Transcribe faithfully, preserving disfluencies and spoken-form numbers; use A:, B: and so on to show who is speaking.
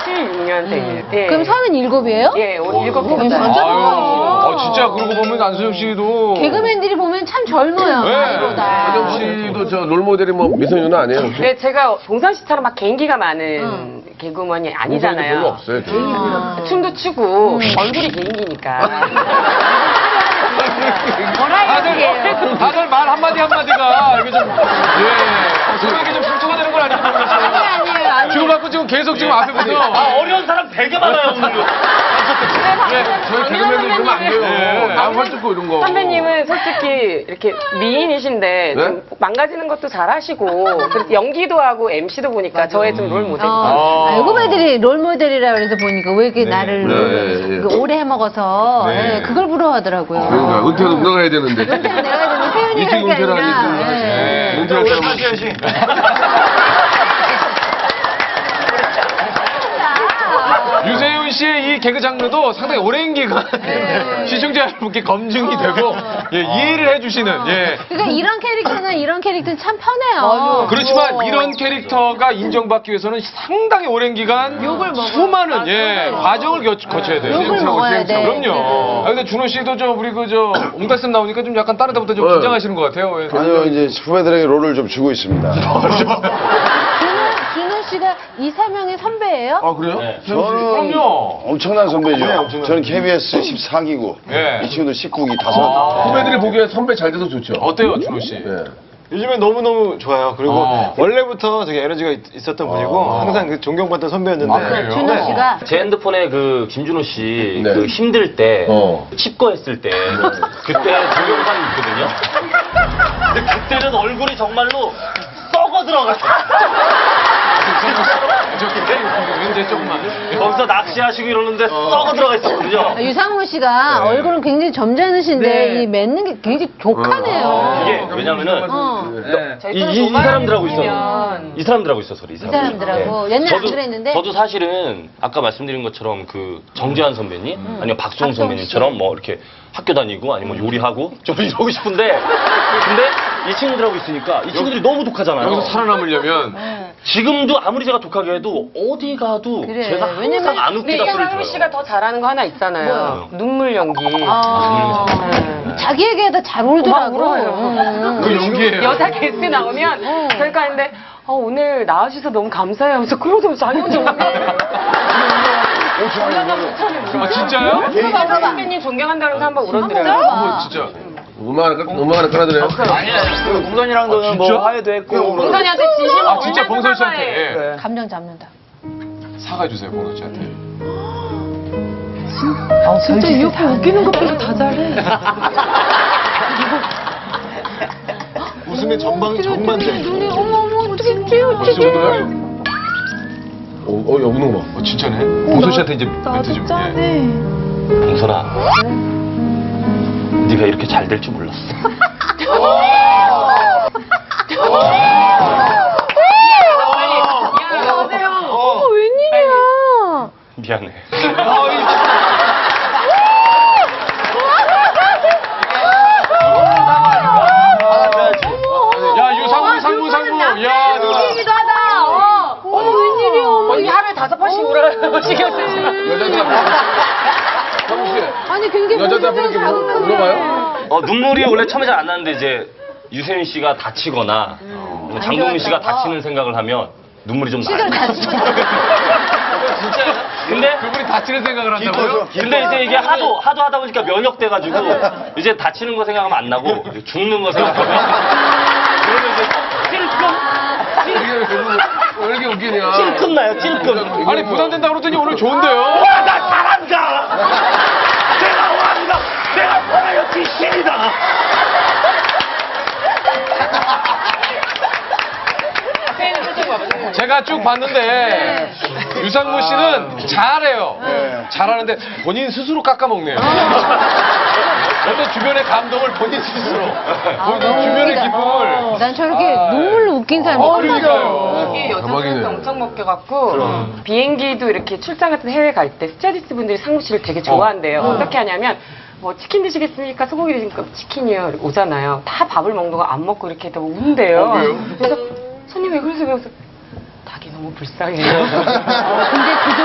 A: 칠십육 년생이에요.
B: 음.
A: 예.
B: 그럼 서른일곱이에요?
A: 예,
B: 어,
A: 일곱
B: 그럼
A: 살.
B: 완전
C: 아, 진짜 그러고 보면 안수정 씨도
B: 개그맨들이 보면 참 젊어요.
C: 네.
B: 나이보다.
D: 안정 씨도 저 롤모델이 뭐 미소녀는 아니에요? 혹시?
A: 네, 제가 봉선 씨처럼 막 개인기가 많은
B: 응.
A: 개그우먼이
D: 별로
A: 아니잖아요.
D: 없어요. 개인기.
B: 아.
A: 춤도 추고 얼굴이 개인기니까.
C: 다들, 다들 말 한마디 한마디가 이게 좀, 예, 서로에게 좀 상처가 되는 건 아닌지 모르겠어요.
B: 아니에요, 아니에요. 아니에요.
C: 지금 갖고 지금 계속 지금 앞에부터.
E: 아, 어려운 사람 되게 많아요, 오늘.
D: 예, 저희 개그맨들 그러면 안 돼요.
C: 네.
D: 나무 활 고 이런 거.
A: 선배님은 솔직히 이렇게 미인이신데
D: 네?
A: 좀 망가지는 것도 잘하시고 그래서 연기도 하고 엠씨도 보니까 저의 좀 롤 모델.
B: 어, 아, 후배들이 롤모델이라 그래서 보니까 왜 이렇게 나를
D: 네, 네, 네.
B: 그 오래 해먹어서
C: 네.
B: 예, 그걸 부러워하더라고요.
D: 그러니까 은퇴도 누가 해야 되는데.
B: 내가 되는 표현이
D: 일찍
B: 할 게
D: 은퇴를
B: 아니라.
D: 하니까.
B: 예.
D: 은퇴할
E: 오래
D: 사람은
E: 사셔야지.
C: 유세윤 씨의 이 개그 장르도 상당히 오랜 기간 시청자 여러분께 검증이 되고 예, 이해를 해주시는 예.
B: 그러니까 이런 캐릭터는 이런 캐릭터는 참 편해요.
C: 그렇지만 이런 캐릭터가 인정받기 위해서는 상당히 오랜 기간 수많은 예, 과정을 겨, 거쳐야 돼요.
B: 욕을 먹어야 돼.
C: 그럼요. 아, 근데 준호 씨도 저 우리 그저 옹달샘 나오니까 좀 약간 다른 데보다 좀
D: 네.
C: 긴장하시는 것 같아요. 예.
F: 아니요, 이제 후배들에게 롤을 좀 주고 있습니다.
B: 준호, 준호 씨가 이사명의 선배예요?
D: 아, 그래요?
E: 네.
F: 저는
C: 그럼요.
F: 엄청난 선배죠.
E: 네, 엄청난
F: 저는 케이비에스 십사 기고,
C: 예.
F: 이 친구들 십구 기 다섯.
D: 후배들이 보기에 선배 잘 돼서 좋죠.
C: 어때요, 준호 씨?
D: 예.
E: 요즘에 너무너무 좋아요. 그리고
C: 아.
E: 원래부터 되게 에너지가 있, 있었던 분이고 항상 그 존경받던 선배였는데
D: 아, 그래요?
B: 준호 씨가
G: 제 핸드폰에 그 김준호 씨
D: 네.
G: 그 힘들 때
D: 어.
G: 칩거했을 때 그때 동영상이 있거든요. 근데 그때는 얼굴이 정말로 썩어 들어갔어.
C: 왠지 조금만.
G: 거기서 낚시하시고 이러는데 썩어 들어가 있었거든요.
B: 유상무 씨가
C: 네.
B: 얼굴은 굉장히 점잖으신데
A: 네.
B: 이 맺는 게 굉장히 족하네요.
G: 이게 왜냐면은
B: 어.
G: 이, 이, 이 사람들하고 있어. 이 사람들하고 있어서 그래. 이
B: 이 사람들하고
G: 네.
B: 옛날 안
G: 저도,
B: 그랬는데
G: 저도 사실은 아까 말씀드린 것처럼 그 정재환 선배님 아니면 박수홍
B: 박수홍
G: 선배님처럼 뭐 이렇게 학교 다니고 아니면 요리하고 좀 이러고 싶은데 근데 이 친구들하고 있으니까 이 친구들이 너무 독하잖아요.
C: 여기서 살아남으려면
G: 지금도 아무리 제가 독하게 해도 어디 가도
B: 그래.
G: 제가 항상
B: 왜냐면
G: 안
A: 근데
G: 웃기다 소리를
A: 이상훈
G: 들어요.
A: 씨가 더 잘하는 거 하나 있잖아요. 눈물 연기.
B: 아,
A: 네.
B: 자기에게도 잘
A: 막
B: 울더라고.
A: 울어요.
B: 음.
C: 그 연기예요.
A: 여자 게스트 나오면 저희가 하는데 어, 오늘 나와주셔서 너무 감사해요 하면서 그러죠. 자기 혼자 울고.
C: 아, 진짜요?
A: 박수 선배님 존경한다고 해서 한번 울어드려요.
C: 어, 진짜.
D: 음악 하나, 끊- 음악 하나 끊어드려요?
E: 봉선이랑도 뭐 화해도 했고
A: 봉선이한테 진심으로
C: 아, 진짜
A: 얼마나
C: 봉선 씨한테.
A: 사과해.
C: 예.
B: 감정 잡는다.
C: 사과해주세요, 봉선 씨한테.
B: 진짜 이렇게 웃기는 것보다 다 잘해.
E: 웃음의 전방 정반대.
B: 눈이 어머 어머 어떻게 어떻게
D: 진짜
B: 어떻게.
D: 오늘? 어, 어, 야, 우는 거 봐.
C: 어, 진짜네. 봉선 씨한테 이제 멘트 좀. 예.
G: 봉선아, 네가 이렇게 잘 될 줄 몰랐어.
B: 어머 웬일이야.
G: 미안해.
C: 야, 유상무, 상무, 상무. 야, 누나.
B: 얘기도 하다. 어. 어머 웬일이야. 어머.
A: 이 하루에 다섯 번씩 울어요. 지금.
D: 여자들 앞에. 상우 씨.
B: 아니 굉장히
D: 여자들 앞에 이렇게 울- 울어봐요?
G: 어, 눈물이 원래 처음에 잘 안 나는데 이제 유세윤 씨가 다치거나 뭐 장동민 씨가 다치는 생각을 하면 눈물이 좀 나요.
B: 실제로 다치고.
G: 진짜. 근데
C: 그분이 다치는 생각을 한다고요?
G: 근데 이제 이게 하도 하도 하다 보니까 면역돼가지고 이제 다치는 거 생각하면 안 나고 이제 죽는 거 생각하면 그러면 이제 찔끔
D: 왜 이렇게 웃기냐?
G: 찔끔 나요. 찔끔.
C: 아니, 부담된다고 그러더니 오늘 좋은데요?
G: 와, 나 잘한다. 내가 왕이다. 내가 버라이어티 신이다.
C: 제가 쭉 봤는데 유상무 씨는 잘해요. 잘하는데 본인 스스로 깎아먹네요. 어떤 주변의 감동을 본인 스스로, 본인 주변의 기쁨을.
B: 난 저렇게 눈물로 웃긴 사람
C: 어,
B: 처음
C: 그러니까요.
A: 이게
D: 대박이네.
A: 여자들한테 엄청 먹혀갖고 비행기도 이렇게 출장 같은 해외 갈 때 스튜어디스 분들이 상무 씨를 되게 좋아한대요. 어. 떻게 하냐면 뭐 치킨 드시겠습니까? 소고기 드시니까 치킨이요. 이렇게 오잖아요. 다 밥을 먹는 거 안 먹고 이렇게 했다고 운대요. 그래서 손님 왜 그러세요? 그래서 닭이 너무 불쌍해요.
B: 근데 그